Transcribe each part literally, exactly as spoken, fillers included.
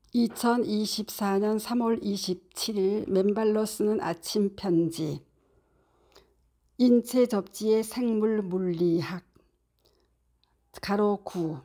이천이십사년 삼월 이십칠일 맨발로 쓰는 아침 편지. 인체 접지의 생물 물리학 가로 구.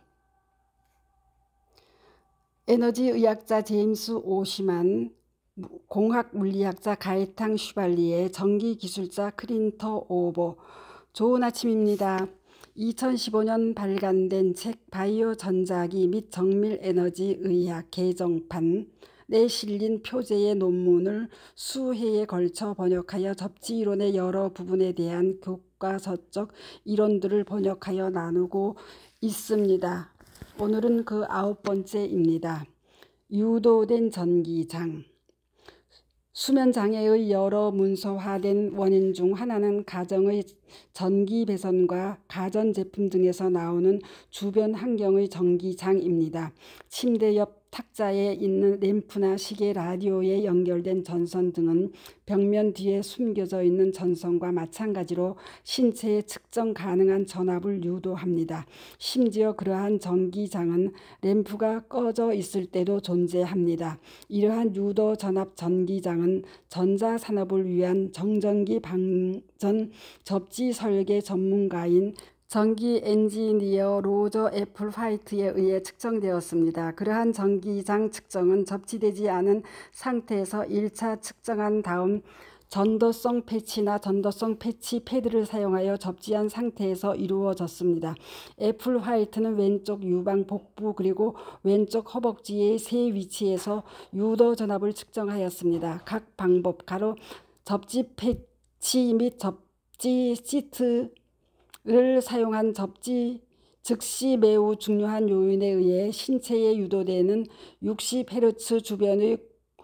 에너지 의학자 제임스 오시만, 공학 물리학자 가에탕 슈발리에, 전기 기술자 크린터 오보. 좋은 아침입니다. 이천십오년 발간된 책 바이오 전자기 및 정밀 에너지 의학 개정판에 실린 표제의 논문을 수회에 걸쳐 번역하여 접지 이론의 여러 부분에 대한 교과서적 이론들을 번역하여 나누고 있습니다. 오늘은 그 아홉 번째입니다. 유도된 전기장. 수면장애의 여러 문서화된 원인 중 하나는 가정의 전기 배선과 가전제품 등에서 나오는 주변 환경의 전기장입니다. 침대 옆 탁자에 있는 램프나 시계, 라디오에 연결된 전선 등은 벽면 뒤에 숨겨져 있는 전선과 마찬가지로 신체에 측정 가능한 전압을 유도합니다. 심지어 그러한 전기장은 램프가 꺼져 있을 때도 존재합니다. 이러한 유도 전압 전기장은 전자산업을 위한 정전기 방전 접지 설계 전문가인 전기 엔지니어 로저 애플 화이트에 의해 측정되었습니다. 그러한 전기장 측정은 접지되지 않은 상태에서 일 차 측정한 다음 전도성 패치나 전도성 패치 패드를 사용하여 접지한 상태에서 이루어졌습니다. 애플 화이트는 왼쪽 유방 복부 그리고 왼쪽 허벅지의 세 위치에서 유도 전압을 측정하였습니다. 각 방법 가로 접지 패치 및 접지 시트 를 사용한 접지 즉시 매우 중요한 요인에 의해 신체에 유도되는 육십 헤르츠 주변의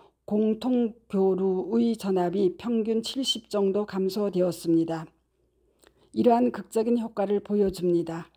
공통교루의 전압이 평균 칠십 정도 감소되었습니다. 이러한 극적인 효과를 보여줍니다.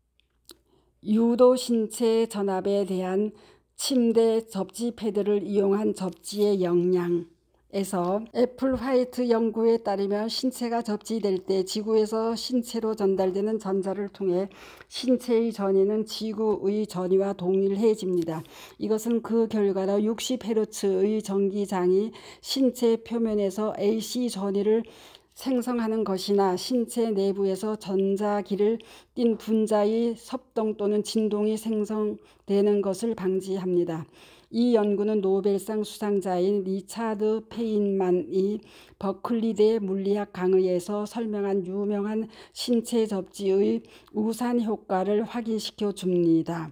유도 신체 전압에 대한 침대 접지 패드를 이용한 접지의 역량 에서 애플 화이트 연구에 따르면 신체가 접지될 때 지구에서 신체로 전달되는 전자를 통해 신체의 전위는 지구의 전위와 동일해집니다. 이것은 그 결과로 육십 헤르츠의 전기장이 신체 표면에서 에이씨 전위를 생성하는 것이나 신체 내부에서 전자기를 띤 분자의 섭동 또는 진동이 생성되는 것을 방지합니다. 이 연구는 노벨상 수상자인 리차드 페인만이 버클리대 물리학 강의에서 설명한 유명한 신체 접지의 우산 효과를 확인시켜 줍니다.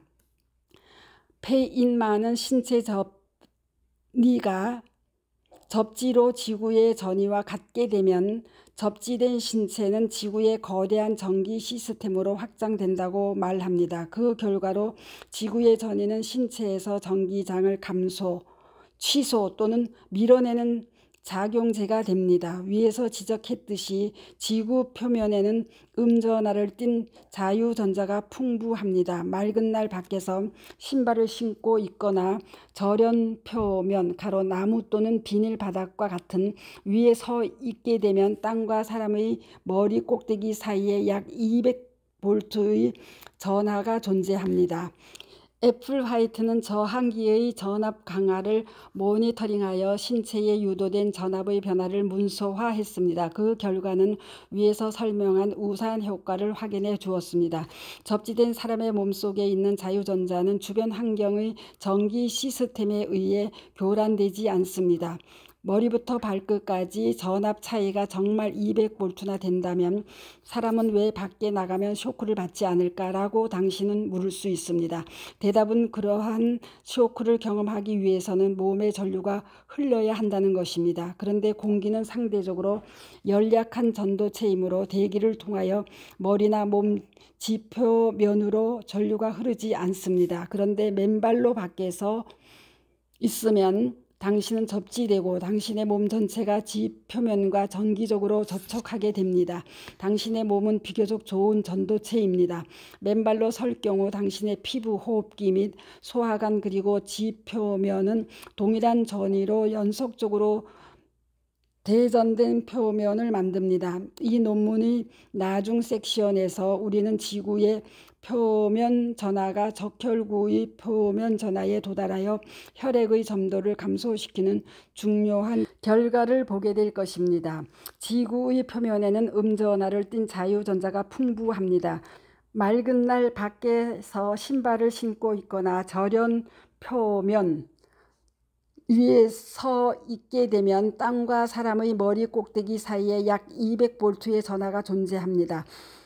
페인만은 신체 접니가 접지로 지구의 전위와 같게 되면 접지된 신체는 지구의 거대한 전기 시스템으로 확장된다고 말합니다. 그 결과로 지구의 전위는 신체에서 전기장을 감소, 취소 또는 밀어내는 작용제가 됩니다. 위에서 지적했듯이 지구 표면에는 음전하를 띤 자유전자가 풍부합니다. 맑은 날 밖에서 신발을 신고 있거나 절연 표면 가로 나무 또는 비닐 바닥과 같은 위에 서 있게 되면 땅과 사람의 머리 꼭대기 사이에 약 이백 볼트의 전하가 존재합니다. 애플 화이트는 저항기의 전압 강하를 모니터링하여 신체에 유도된 전압의 변화를 문서화했습니다. 그 결과는 위에서 설명한 우산 효과를 확인해 주었습니다. 접지된 사람의 몸속에 있는 자유전자는 주변 환경의 전기 시스템에 의해 교란되지 않습니다. 머리부터 발끝까지 전압 차이가 정말 이백 볼트나 된다면 사람은 왜 밖에 나가면 쇼크를 받지 않을까라고 당신은 물을 수 있습니다. 대답은 그러한 쇼크를 경험하기 위해서는 몸의 전류가 흘러야 한다는 것입니다. 그런데 공기는 상대적으로 연약한 전도체이므로 대기를 통하여 머리나 몸 지표면으로 전류가 흐르지 않습니다. 그런데 맨발로 밖에서 있으면 당신은 접지되고 당신의 몸 전체가 지표면과 정기적으로 접촉하게 됩니다. 당신의 몸은 비교적 좋은 전도체입니다. 맨발로 설 경우 당신의 피부, 호흡기 및 소화관 그리고 지표면은 동일한 전위로 연속적으로 대전된 표면을 만듭니다. 이 논문의 나중 섹션에서 우리는 지구의 표면 전하가 적혈구의 표면 전하에 도달하여 혈액의 점도를 감소시키는 중요한 결과를 보게 될 것입니다. 지구의 표면에는 음전하를 띤 자유전자가 풍부합니다. 맑은 날 밖에서 신발을 신고 있거나 절연 표면 위에 서 있게 되면 땅과 사람의 머리 꼭대기 사이에 약 이백 볼트의 전하가 존재합니다.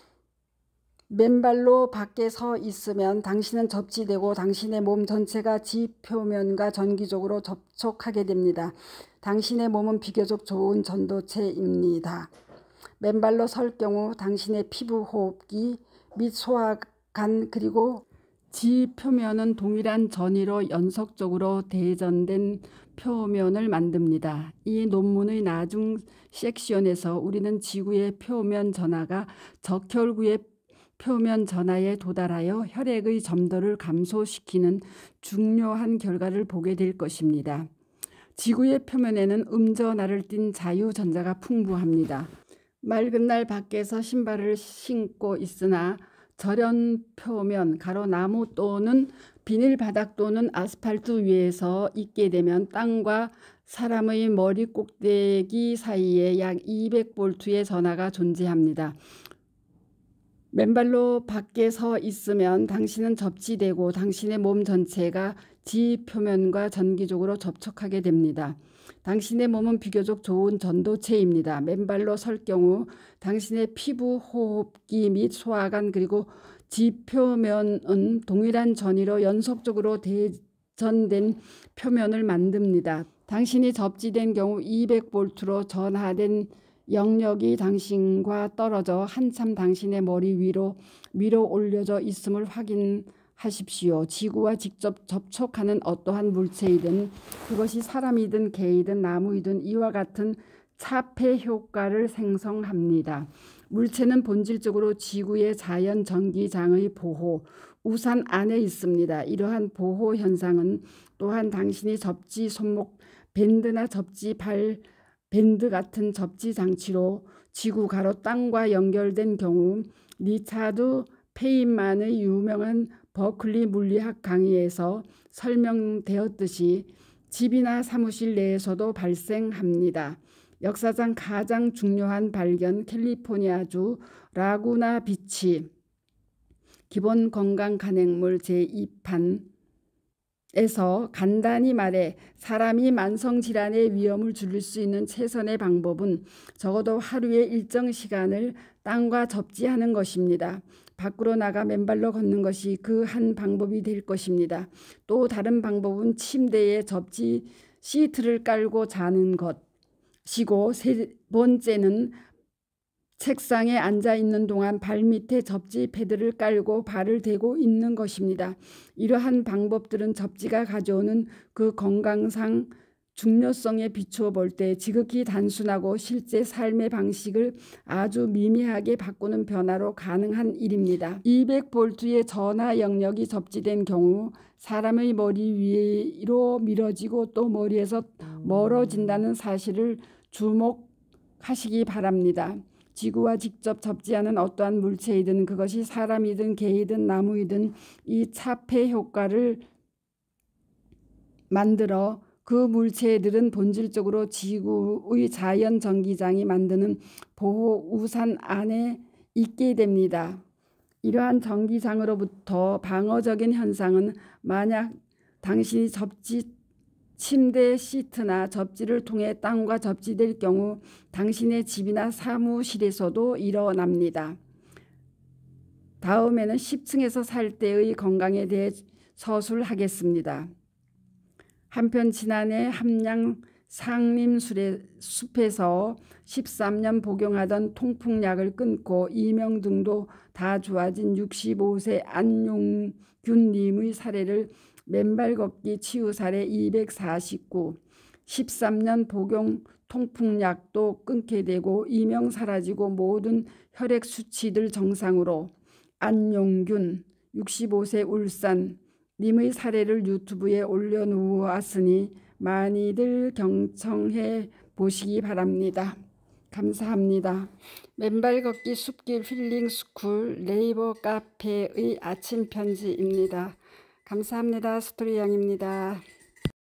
맨발로 밖에 서 있으면 당신은 접지되고 당신의 몸 전체가 지표면과 정기적으로 접촉하게 됩니다. 당신의 몸은 비교적 좋은 전도체입니다. 맨발로 설 경우 당신의 피부, 호흡기 및 소화관 그리고 지표면은 동일한 전위로 연속적으로 대전된 표면을 만듭니다. 이 논문의 나중 섹션에서 우리는 지구의 표면 전하가 적혈구의 표면 전하에 도달하여 혈액의 점도를 감소시키는 중요한 결과를 보게 될 것입니다. 지구의 표면에는 음전하를 띤 자유전자가 풍부합니다. 맑은 날 밖에서 신발을 신고 있으나 절연 표면, 가로 나무 또는 비닐 바닥 또는 아스팔트 위에서 있게 되면 땅과 사람의 머리 꼭대기 사이에 약 이백 볼트의 전하가 존재합니다. 맨발로 밖에 서 있으면 당신은 접지되고 당신의 몸 전체가 지표면과 정기적으로 접촉하게 됩니다. 당신의 몸은 비교적 좋은 전도체입니다. 맨발로 설 경우 당신의 피부, 호흡기 및 소화관 그리고 지표면은 동일한 전위로 연속적으로 대전된 표면을 만듭니다. 당신이 접지된 경우 이백 볼트로 전하된 영역이 당신과 떨어져 한참 당신의 머리 위로 밀어 올려져 있음을 확인하십시오. 지구와 직접 접촉하는 어떠한 물체이든 그것이 사람이든 개이든 나무이든 이와 같은 차폐 효과를 생성합니다. 물체는 본질적으로 지구의 자연 전기장의 보호, 우산 안에 있습니다. 이러한 보호 현상은 또한 당신이 접지 손목 밴드나 접지 발 밴드 같은 접지 장치로 지구 가로 땅과 연결된 경우 리차드 페인만의 유명한 버클리 물리학 강의에서 설명되었듯이 집이나 사무실 내에서도 발생합니다. 역사상 가장 중요한 발견 캘리포니아주 라구나 비치 기본 건강 간행물 제이 판 에서 간단히 말해 사람이 만성질환의 위험을 줄일 수 있는 최선의 방법은 적어도 하루에 일정 시간을 땅과 접지하는 것입니다. 밖으로 나가 맨발로 걷는 것이 그 한 방법이 될 것입니다. 또 다른 방법은 침대에 접지 시트를 깔고 자는 것이고 세 번째는 책상에 앉아 있는 동안 발밑에 접지 패드를 깔고 발을 대고 있는 것입니다. 이러한 방법들은 접지가 가져오는 그 건강상 중요성에 비추어 볼 때 지극히 단순하고 실제 삶의 방식을 아주 미미하게 바꾸는 변화로 가능한 일입니다. 이백 볼트의 전하 영역이 접지된 경우 사람의 머리 위로 밀어지고 또 머리에서 멀어진다는 사실을 주목하시기 바랍니다. 지구와 직접 접지하는 어떠한 물체이든 그것이 사람이든 개이든 나무이든 이 차폐 효과를 만들어 그 물체들은 본질적으로 지구의 자연 전기장이 만드는 보호 우산 안에 있게 됩니다. 이러한 전기장으로부터 방어적인 현상은 만약 당신이 접지 침대 시트나 접지를 통해 땅과 접지될 경우 당신의 집이나 사무실에서도 일어납니다. 다음에는 십 층에서 살 때의 건강에 대해 서술하겠습니다. 한편 지난해 함양 상림숲에서 십삼 년 복용하던 통풍약을 끊고 이명 등도 다 좋아진 육십오 세 안용균님의 사례를 맨발 걷기 치유 사례 이백사십구, 십삼 년 복용 통풍약도 끊게 되고 이명 사라지고 모든 혈액 수치들 정상으로 안용균 육십오 세 울산 님의 사례를 유튜브에 올려놓았으니 많이들 경청해 보시기 바랍니다. 감사합니다. 맨발 걷기 숲길 힐링 스쿨 네이버 카페의 아침 편지입니다. 감사합니다. 스토리 양입니다.